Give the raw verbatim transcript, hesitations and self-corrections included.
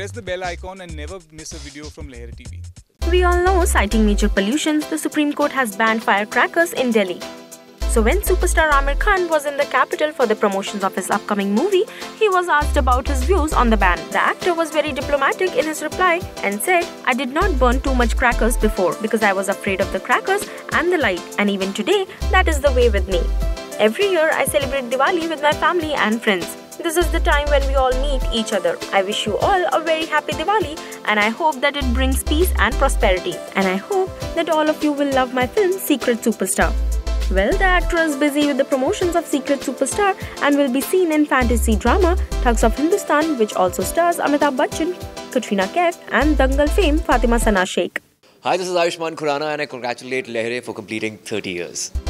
press the bell icon and never miss a video from Lehren T V. We all know, citing major pollutions, the Supreme Court has banned firecrackers in Delhi. So when superstar Aamir Khan was in the capital for the promotions of his upcoming movie, he was asked about his views on the ban. The actor was very diplomatic in his reply and said, "I did not burn too much crackers before because I was afraid of the crackers and the light, and even today, that is the way with me. Every year I celebrate Diwali with my family and friends. This is the time when we all meet each other. I wish you all a very happy Diwali, and I hope that it brings peace and prosperity. And I hope that all of you will love my film Secret Superstar." Well, the actor is busy with the promotions of Secret Superstar and will be seen in fantasy drama Thugs of Hindustan, which also stars Amitabh Bachchan, Katrina Kaif and Dangal fame Fatima Sana Sheikh. Hi, this is Ayushmann Khurrana and I congratulate Lehren for completing thirty years.